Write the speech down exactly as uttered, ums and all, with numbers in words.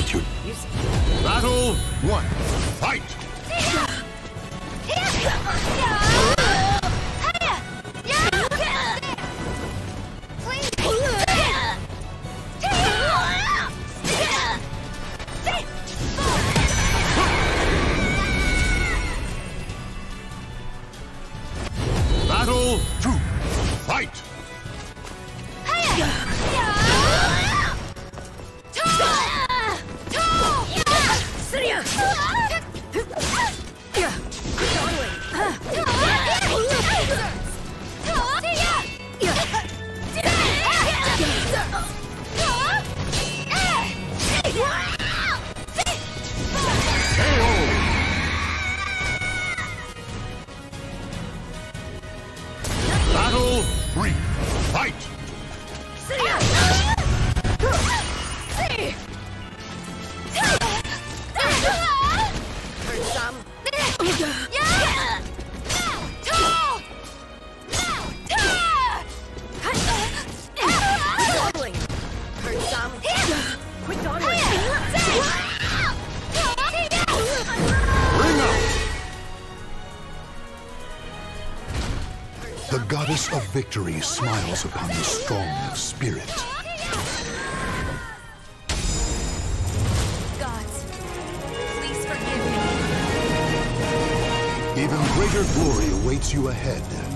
that you... Battle one. Fight! Battle two. Fight! Battle three. Fight! Heard some. Heard some. Quick onward. Bring out! The goddess of victory smiles upon the strong of spirit. Gods, please forgive me. Even greater glory awaits you ahead.